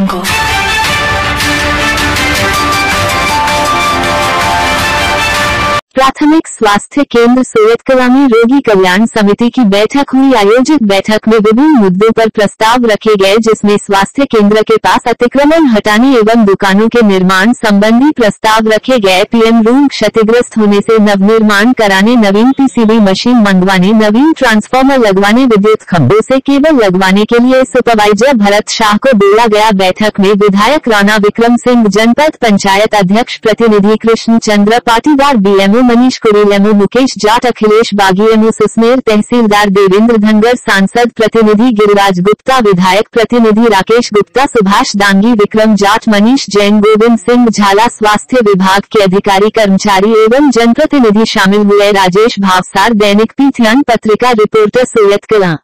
Go. प्राथमिक स्वास्थ्य केंद्र सोयतकला में रोगी कल्याण समिति की बैठक हुई। आयोजित बैठक में विभिन्न मुद्दों पर प्रस्ताव रखे गए, जिसमें स्वास्थ्य केंद्र के पास अतिक्रमण हटाने एवं दुकानों के निर्माण संबंधी प्रस्ताव रखे गए। पीएम रूम क्षतिग्रस्त होने से नवनिर्माण कराने, नवीन पीसीबी मशीन मंगवाने, नवीन ट्रांसफार्मर लगवाने, विद्युत खंभों से केबल लगवाने के लिए सुपरवाइजर भरत शाह को बोला गया। बैठक में विधायक राणा विक्रम सिंह, जनपद पंचायत अध्यक्ष प्रतिनिधि कृष्ण चंद्र पाटीदार, बीएमओ मनीष कुरेलमो, मुकेश जाट, अखिलेश बागीएमओ सुस्मेर, तहसीलदार देवेंद्र धनगर, सांसद प्रतिनिधि गिरिराज गुप्ता, विधायक प्रतिनिधि राकेश गुप्ता, सुभाष दांगी, विक्रम जाट, मनीष जैन, गोविंद सिंह झाला, स्वास्थ्य विभाग के अधिकारी कर्मचारी एवं जनप्रतिनिधि शामिल हुए। राजेश भावसार, दैनिक पीथियान पत्रिका रिपोर्टर, सोयतकला।